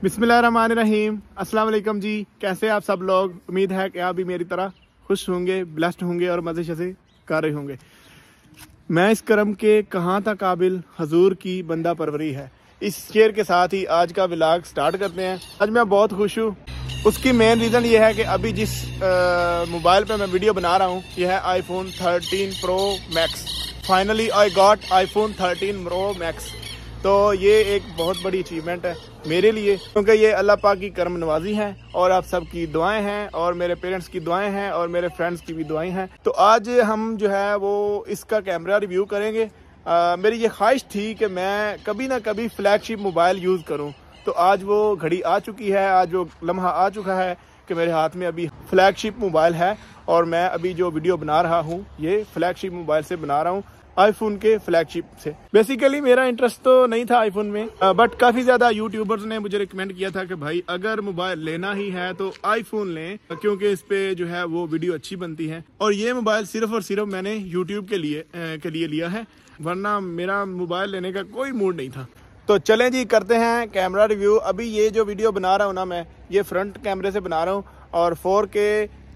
बिस्मिल्लाहिर्रहमानिर्रहीम। अस्सलाम वालेकुम जी, कैसे आप सब लोग। उम्मीद है कि आप भी मेरी तरह खुश होंगे, ब्लेस्ड होंगे और मज़े शज़े कर रहे होंगे। मैं इस करम के कहाँ था काबिल, हजूर की बंदा परवरी है। इस शेर के साथ ही आज का व्लॉग स्टार्ट करते हैं। आज मैं बहुत खुश हूँ। उसकी मेन रीज़न ये है कि अभी जिस मोबाइल पे मैं वीडियो बना रहा हूँ ये है iPhone 13 Pro Max। Finally I got iPhone 13 Pro Max। तो ये एक बहुत बड़ी अचीवमेंट है मेरे लिए, क्योंकि ये अल्लाह पाक की करम नवाजी है और आप सबकी दुआएं हैं और मेरे पेरेंट्स की दुआएं हैं और मेरे फ्रेंड्स की भी दुआएं हैं। तो आज हम जो है वो इसका कैमरा रिव्यू करेंगे। मेरी ये ख्वाहिश थी कि मैं कभी ना कभी फ्लैगशिप मोबाइल यूज़ करूं, तो आज वो घड़ी आ चुकी है, आज वो लम्हा आ चुका है कि मेरे हाथ में अभी फ्लैगशिप मोबाइल है और मैं अभी जो वीडियो बना रहा हूँ ये फ्लैगशिप मोबाइल से बना रहा हूँ, आईफोन के फ्लैगशिप से। बेसिकली मेरा इंटरेस्ट तो नहीं था आईफोन में, बट काफी ज्यादा यूट्यूबर्स ने मुझे रिकमेंड किया था कि भाई अगर मोबाइल लेना ही है तो आईफोन लें, क्योंकि इस पे जो है वो वीडियो अच्छी बनती है। और ये मोबाइल सिर्फ और सिर्फ मैंने यूट्यूब के लिए लिया है, वरना मेरा मोबाइल लेने का कोई मूड नहीं था। तो चलें जी करते हैं कैमरा रिव्यू। अभी ये जो वीडियो बना रहा हूँ ना मैं, ये फ्रंट कैमरे से बना रहा हूँ और 4K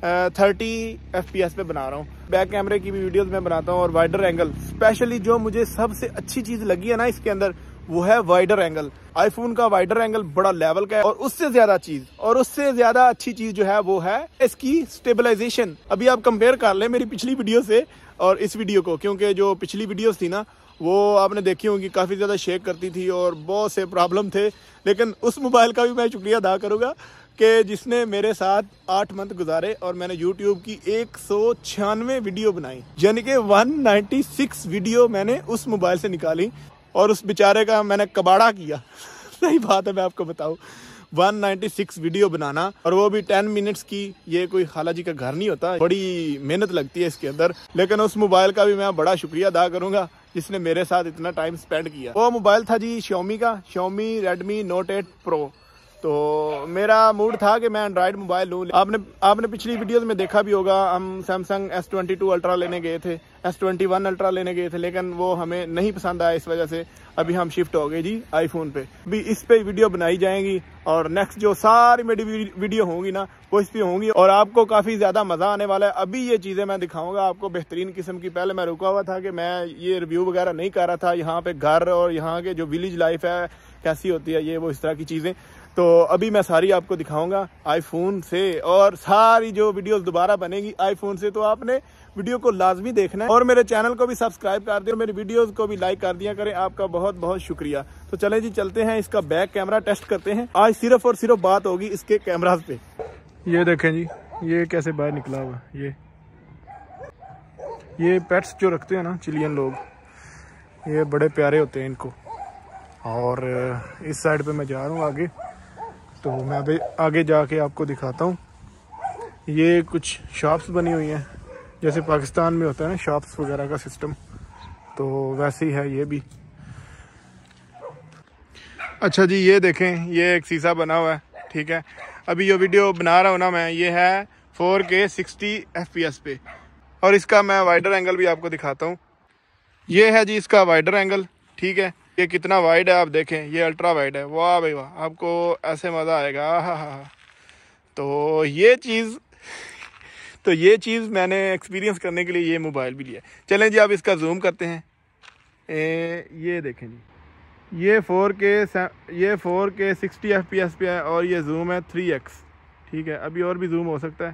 30 FPS पे बना रहा हूँ। बैक कैमरे की भी वीडियोस मैं बनाता हूँ और वाइडर एंगल। स्पेशली जो मुझे सबसे अच्छी चीज लगी है ना इसके अंदर, वो है वाइडर एंगल। आईफोन का वाइडर एंगल बड़ा लेवल का है और उससे ज्यादा अच्छी चीज जो है वो है इसकी स्टेबलाइजेशन। अभी आप कंपेयर कर लें मेरी पिछली वीडियो से और इस वीडियो को, क्योंकि जो पिछली वीडियोस थी ना वो आपने देखी होंगी, काफ़ी ज़्यादा शेक करती थी और बहुत से प्रॉब्लम थे। लेकिन उस मोबाइल का भी मैं शुक्रिया अदा करूँगा कि जिसने मेरे साथ 8 मंथ गुजारे और मैंने YouTube की 196 वीडियो बनाई, यानी कि 196 वीडियो मैंने उस मोबाइल से निकाली और उस बेचारे का मैंने कबाड़ा किया। सही बात है, मैं आपको बताऊं 196 वीडियो बनाना और वो भी 10 मिनट्स की। ये कोई खाला जी का घर नहीं होता, बड़ी मेहनत लगती है इसके अंदर। लेकिन उस मोबाइल का भी मैं बड़ा शुक्रिया अदा करूंगा जिसने मेरे साथ इतना टाइम स्पेंड किया। वो मोबाइल था जी Xiaomi का, Xiaomi Redmi Note 8 Pro। तो मेरा मूड था कि मैं एंड्रॉयड मोबाइल लूँ। आपने पिछली वीडियोस में देखा भी होगा, हम सैमसंग S22 अल्ट्रा लेने गए थे, S21 अल्ट्रा लेने गए थे, लेकिन वो हमें नहीं पसंद आया। इस वजह से अभी हम शिफ्ट हो गए जी आईफोन पे। अभी इस पे वीडियो बनाई जाएंगी और नेक्स्ट जो सारी मेरी वीडियो होंगी ना वो इस पे होंगी और आपको काफ़ी ज़्यादा मज़ा आने वाला है। अभी ये चीज़ें मैं दिखाऊंगा आपको बेहतरीन किस्म की। पहले मैं रुका हुआ था कि मैं ये रिव्यू वगैरह नहीं कर रहा था, यहाँ पे घर और यहाँ के जो विलेज लाइफ है कैसी होती है, ये वो इस तरह की चीज़ें। तो अभी मैं सारी आपको दिखाऊंगा आईफोन से और सारी जो वीडियोस दोबारा बनेगी आईफोन से। तो आपने वीडियो को लाजमी देखना है और मेरे चैनल को भी सब्सक्राइब कर दें और मेरी वीडियोस को भी लाइक कर दिया करें। आपका बहुत बहुत शुक्रिया। तो चलें जी चलते हैं, इसका बैक कैमरा टेस्ट करते हैं। आज सिर्फ और सिर्फ बात होगी इसके कैमराज पे। ये देखें जी, ये कैसे बाहर निकला हुआ। ये पेट्स जो रखते हैं ना चिलियन लोग, ये बड़े प्यारे होते हैं इनको। और इस साइड पे मैं जा रहा हूँ आगे, तो मैं अभी आगे जाके आपको दिखाता हूँ। ये कुछ शॉप्स बनी हुई हैं, जैसे पाकिस्तान में होता है ना शॉप्स वगैरह का सिस्टम, तो वैसे ही है ये भी। अच्छा जी, ये देखें, ये एक शीशा बना हुआ है, ठीक है। अभी जो वीडियो बना रहा हूँ ना मैं, ये है 4K 60 FPS पे और इसका मैं वाइडर एंगल भी आपको दिखाता हूँ। ये है जी इसका वाइडर एंगल, ठीक है। ये कितना वाइड है आप देखें, ये अल्ट्रा वाइड है। वाह भाई वाह, आपको ऐसे मज़ा आएगा। हाँ। तो ये चीज़ मैंने एक्सपीरियंस करने के लिए ये मोबाइल भी लिया। चलें जी अब इसका जूम करते हैं। ये देखें जी, ये 4K 60 FPS पे है और ये जूम है 3x, ठीक है। अभी और भी जूम हो सकता है।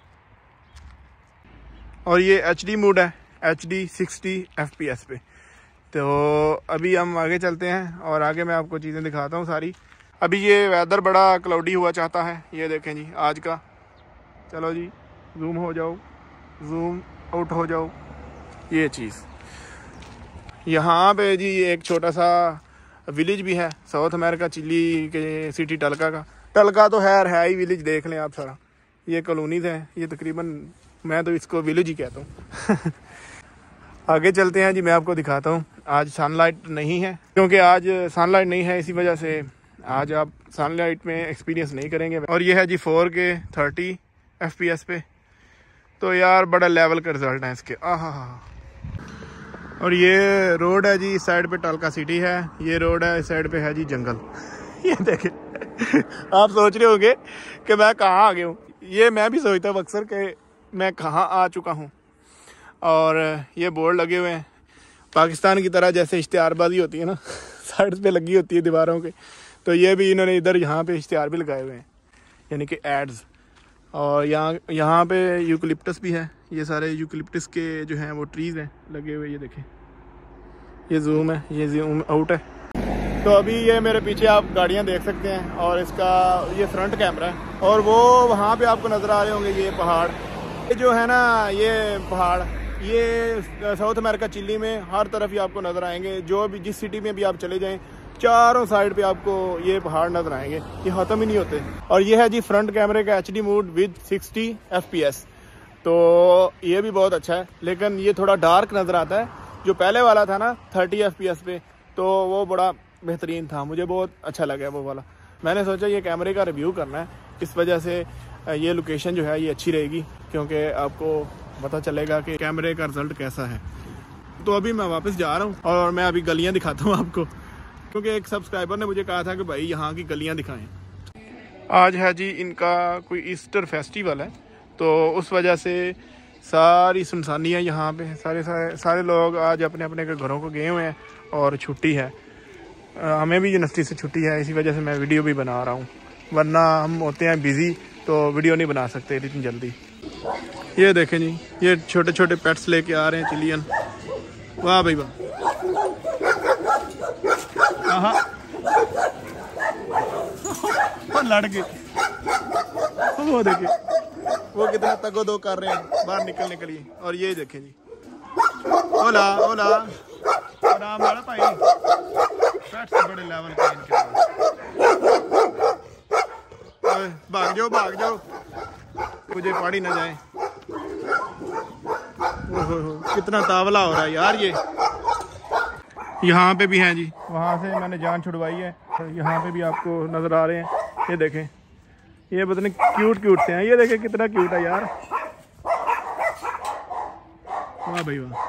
और ये HD मोड है, HD 60 FPS पे। तो अभी हम आगे चलते हैं और आगे मैं आपको चीज़ें दिखाता हूँ सारी। अभी ये वेदर बड़ा क्लाउडी हुआ चाहता है, ये देखें जी आज का। चलो जी जूम हो जाओ, जूम आउट हो जाओ। ये चीज़ यहाँ पे जी एक छोटा सा विलेज भी है, साउथ अमेरिका चिली के सिटी टलका का। टलका तो है ही विलेज, देख लें आप सारा। ये कॉलोनीज़ हैं, ये तकरीबन मैं तो इसको विलेज ही कहता हूँ। आगे चलते हैं जी, मैं आपको दिखाता हूँ। आज सनलाइट नहीं है, क्योंकि आज सनलाइट नहीं है, इसी वजह से आज आप सनलाइट में एक्सपीरियंस नहीं करेंगे। और ये है जी 4K 30 FPS पे। तो यार बड़ा लेवल का रिजल्ट है इसके। आहा। और ये रोड है जी, इस साइड पे टलका सिटी है, ये रोड है, इस साइड पे है जी जंगल। ये देखें, आप सोच रहे होंगे कि मैं कहाँ आ गया हूँ। ये मैं भी सोचता हूँ अक्सर कि मैं कहाँ आ चुका हूँ। और ये बोर्ड लगे हुए हैं पाकिस्तान की तरह, जैसे इश्तिहारबाजी होती है ना साइड पे लगी होती है दीवारों के, तो ये भी इन्होंने इधर यहाँ पे इश्तिहार भी लगाए हुए हैं, यानी कि एड्स। और यहाँ पे यूकलिप्टस भी है, ये सारे यूकलिप्टस के जो हैं वो ट्रीज़ हैं लगे हुए। ये देखें, ये जूम है, ये जूम आउट है। तो अभी ये मेरे पीछे आप गाड़ियाँ देख सकते हैं और इसका ये फ्रंट कैमरा है। और वो वहाँ पे आपको नज़र आ रहे होंगे ये पहाड़, ये जो है ना ये पहाड़, ये साउथ अमेरिका चिली में हर तरफ ही आपको नज़र आएंगे। जो भी जिस सिटी में भी आप चले जाएं, चारों साइड पे आपको ये पहाड़ नज़र आएंगे, ये ख़त्म ही नहीं होते। और ये है जी फ्रंट कैमरे का HD मोड विद 60 FPS। तो ये भी बहुत अच्छा है, लेकिन ये थोड़ा डार्क नज़र आता है। जो पहले वाला था ना 30 FPS पे, तो वो बड़ा बेहतरीन था, मुझे बहुत अच्छा लगा वो वाला। मैंने सोचा ये कैमरे का रिव्यू करना है, इस वजह से ये लोकेशन जो है ये अच्छी रहेगी, क्योंकि आपको पता चलेगा कि कैमरे का रिजल्ट कैसा है। तो अभी मैं वापस जा रहा हूँ और मैं अभी गलियाँ दिखाता हूँ आपको, क्योंकि एक सब्सक्राइबर ने मुझे कहा था कि भाई यहाँ की गलियाँ दिखाएं। आज है जी इनका कोई ईस्टर फेस्टिवल है, तो उस वजह से सारी सुनसानियाँ यहाँ पे सारे लोग आज अपने अपने घरों को गए हुए हैं और छुट्टी है। हमें भी यूनिवर्सिटी से छुट्टी है, इसी वजह से मैं वीडियो भी बना रहा हूँ, वरना हम होते हैं बिज़ी तो वीडियो नहीं बना सकते इतनी जल्दी। ये देखें जी, ये छोटे छोटे पेट्स लेके आ रहे हैं चिलियन। वाह भाई वाह, लड़ गए वो देखिए, वो कितना तगोदो कर रहे हैं बाहर निकलने के लिए। और ये देखें जी, ओला ओला आराम वाला भाई, पेट्स बड़े लेवल के इनके पास। भाग जाओ मुझे पहाड़ी ना जाए। कितना तावला हो रहा है यार ये। यहाँ पे भी हैं जी, वहाँ से मैंने जान छुड़वाई है, यहाँ पे भी आपको नज़र आ रहे हैं। ये देखें, ये पता नहीं क्यूट से हैं, ये देखें कितना क्यूट है यार। वाह भाई वाह।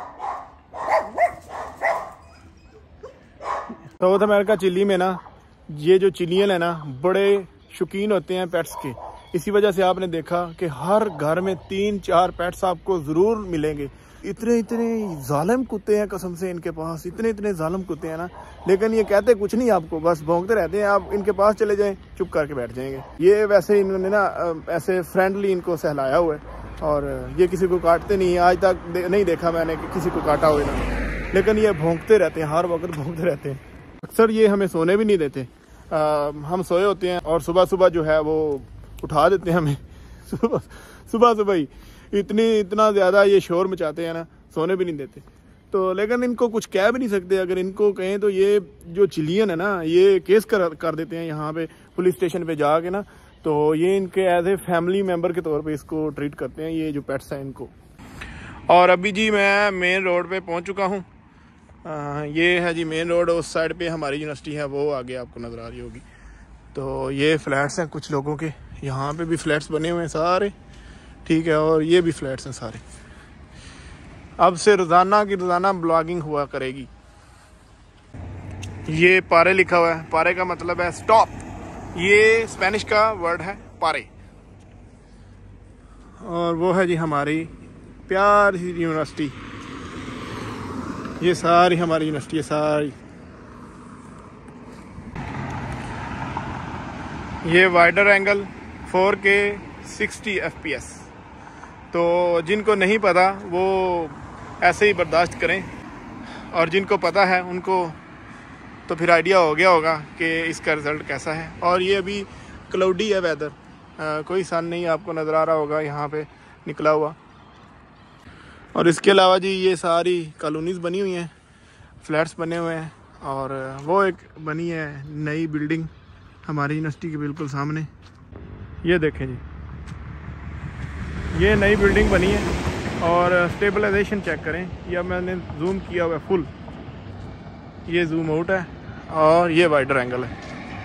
साउथ अमेरिका चिली में ना ये जो चिलियन है ना बड़े शौकीन होते हैं पेट्स के। इसी वजह से आपने देखा कि हर घर में 3-4 पेट्स आपको ज़रूर मिलेंगे। इतने जालिम कुत्ते हैं कसम से इनके पास, इतने जालिम कुत्ते हैं ना, लेकिन ये कहते कुछ नहीं आपको, बस भौंकते रहते हैं। आप इनके पास चले जाएं चुप करके बैठ जाएंगे। ये वैसे इन्होंने ना ऐसे फ्रेंडली इनको सहलाया हुआ है, और ये किसी को काटते नहीं। आज तक नहीं देखा मैंने कि किसी को काटा हुआ ना, लेकिन ये भौंकते रहते हैं, हर वक्त भौंकते रहते हैं। अक्सर ये हमें सोने भी नहीं देते। हम सोए होते हैं और सुबह जो है वो उठा देते हैं हमें सुबह ही। इतना ज़्यादा ये शोर मचाते हैं ना, सोने भी नहीं देते। तो लेकिन इनको कुछ कह भी नहीं सकते। अगर इनको कहें तो ये जो चिलियन है ना, ये केस कर देते हैं यहाँ पे पुलिस स्टेशन पे जाके ना। तो ये इनके एज ए फैमिली मेम्बर के तौर पे इसको ट्रीट करते हैं, ये जो पेट्स हैं इनको। और अभी जी मैं मेन रोड पे पहुँच चुका हूँ। ये है जी मेन रोड, उस साइड पे हमारी यूनिवर्सिटी है, वो आगे आपको नज़र आ रही होगी। तो ये फ्लैट्स हैं कुछ लोगों के, यहाँ पे भी फ्लैट्स बने हुए हैं सारे, ठीक है, और ये भी फ्लैट्स हैं सारे। अब से रोज़ाना ब्लॉगिंग हुआ करेगी। ये पारे लिखा हुआ है, पारे का मतलब है स्टॉप। ये स्पेनिश का वर्ड है पारे। और वो है जी हमारी प्यारी सी यूनिवर्सिटी। ये सारी हमारी यूनिवर्सिटी है सारी। ये वाइडर एंगल 4K 60 FPS। तो जिनको नहीं पता वो ऐसे ही बर्दाश्त करें, और जिनको पता है उनको तो फिर आइडिया हो गया होगा कि इसका रिज़ल्ट कैसा है। और ये अभी क्लाउडी है वेदर, कोई सन नहीं आपको नज़र आ रहा होगा यहाँ पे निकला हुआ। और इसके अलावा जी ये सारी कॉलोनीज़ बनी हुई हैं, फ्लैट्स बने हुए हैं। और वो एक बनी है नई बिल्डिंग हमारी यूनिवर्सिटी के बिल्कुल सामने। ये देखें जी, ये नई बिल्डिंग बनी है। और स्टेबलाइजेशन चेक करें, यह मैंने जूम किया हुआ है फुल, ये जूम आउट है, और ये वाइडर एंगल है।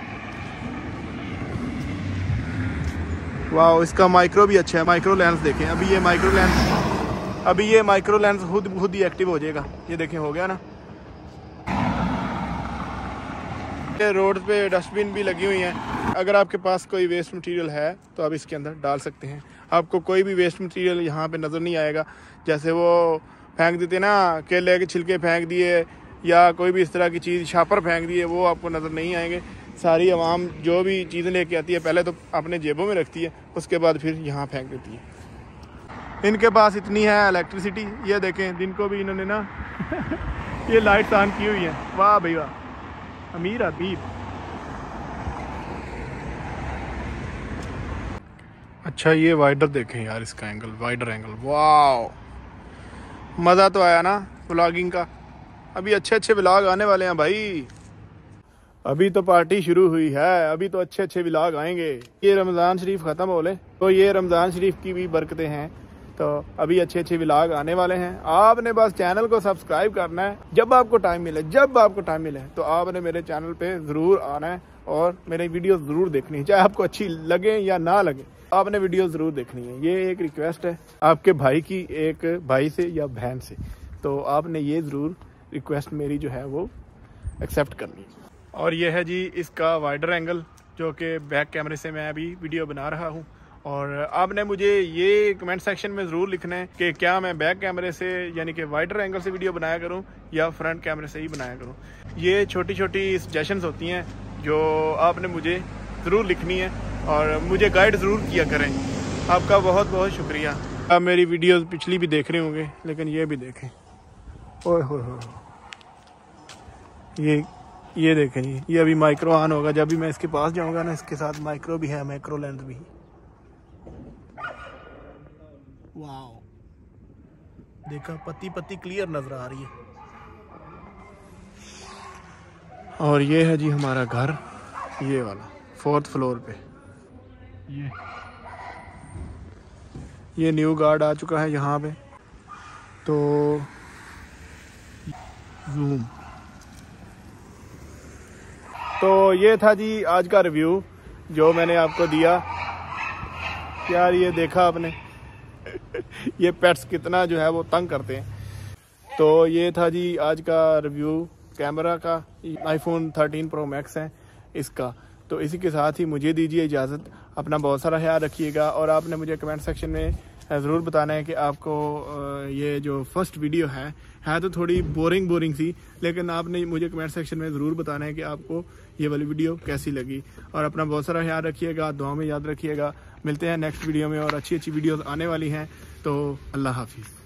वाह, इसका माइक्रो भी अच्छा है, माइक्रो लेंस देखें। अभी ये माइक्रो लेंस खुद ही एक्टिव हो जाएगा। ये देखें, हो गया ना। रोड पे डस्टबिन भी लगी हुई हैं। अगर आपके पास कोई वेस्ट मटेरियल है तो आप इसके अंदर डाल सकते हैं। आपको कोई भी वेस्ट मटेरियल यहाँ पे नज़र नहीं आएगा। जैसे वो फेंक देते ना, केले के छिलके फेंक दिए या कोई भी इस तरह की चीज़, शापर फेंक दिए, वो आपको नज़र नहीं आएंगे। सारी आवाम जो भी चीज़ें लेके आती है पहले तो अपने जेबों में रखती है, उसके बाद फिर यहाँ फेंक देती है। इनके पास इतनी है इलेक्ट्रिसिटी, ये देखें दिन को भी इन्होंने ना ये लाइट्स ऑन की हुई हैं। वाह भाई वाह, अमीर हबीब। अच्छा ये वाइडर देखें यार, इसका एंगल, वाइडर एंगल, वाह मज़ा तो आया ना व्लॉगिंग का। अभी अच्छे अच्छे व्लॉग आने वाले हैं भाई। अभी तो पार्टी शुरू हुई है, अभी तो अच्छे अच्छे व्लॉग आएंगे। ये रमज़ान शरीफ ख़त्म हो ले तो ये रमज़ान शरीफ की भी बरकतें हैं, तो अभी अच्छे अच्छे व्लॉग आने वाले हैं। आपने बस चैनल को सब्सक्राइब करना है। जब आपको टाइम मिले तो आपने मेरे चैनल पे ज़रूर आना है और मेरे वीडियो ज़रूर देखनी है, चाहे आपको अच्छी लगे या ना लगे, आपने वीडियो ज़रूर देखनी है। ये एक रिक्वेस्ट है आपके भाई की, एक भाई से या बहन से, तो आपने ये ज़रूर रिक्वेस्ट मेरी जो है वो एक्सेप्ट करनी है। और ये है जी इसका वाइडर एंगल, जो कि बैक कैमरे से मैं अभी वीडियो बना रहा हूँ। और आपने मुझे ये कमेंट सेक्शन में ज़रूर लिखना है कि क्या मैं बैक कैमरे से यानी कि वाइडर एंगल से वीडियो बनाया करूं या फ्रंट कैमरे से ही बनाया करूं। ये छोटी छोटी सजेशंस होती हैं जो आपने मुझे ज़रूर लिखनी है और मुझे गाइड ज़रूर किया करें। आपका बहुत बहुत शुक्रिया। आप मेरी वीडियोस पिछली भी देख रहे होंगे, लेकिन ये भी देखें। ओह हो, ये देखें जी, ये अभी माइक्रो ऑन होगा। जब भी मैं इसके पास जाऊंगा ना, इसके साथ माइक्रो भी है, माइक्रो लेंथ भी। वाओ, देखा पत्ती पत्ती क्लियर नजर आ रही है। और ये है जी हमारा घर, ये वाला 4th फ्लोर पे। ये न्यू गार्ड आ चुका है यहाँ पे, तो जूम। तो ये था जी आज का रिव्यू जो मैंने आपको दिया। यार ये देखा आपने ये पेट्स कितना जो है वो तंग करते हैं। तो ये था जी आज का रिव्यू कैमरा का। iPhone 13 Pro Max है इसका। तो इसी के साथ ही मुझे दीजिए इजाज़त। अपना बहुत सारा ख्याल रखिएगा और आपने मुझे कमेंट सेक्शन में ज़रूर बताना है कि आपको ये जो फर्स्ट वीडियो है तो थोड़ी बोरिंग सी, लेकिन आपने मुझे कमेंट सेक्शन में ज़रूर बताना है कि आपको ये वाली वीडियो कैसी लगी। और अपना बहुत सारा ख्याल रखिएगा, दुआ में याद रखिएगा। मिलते हैं नेक्स्ट वीडियो में और अच्छी अच्छी वीडियोस आने वाली हैं। तो अल्लाह हाफिज़।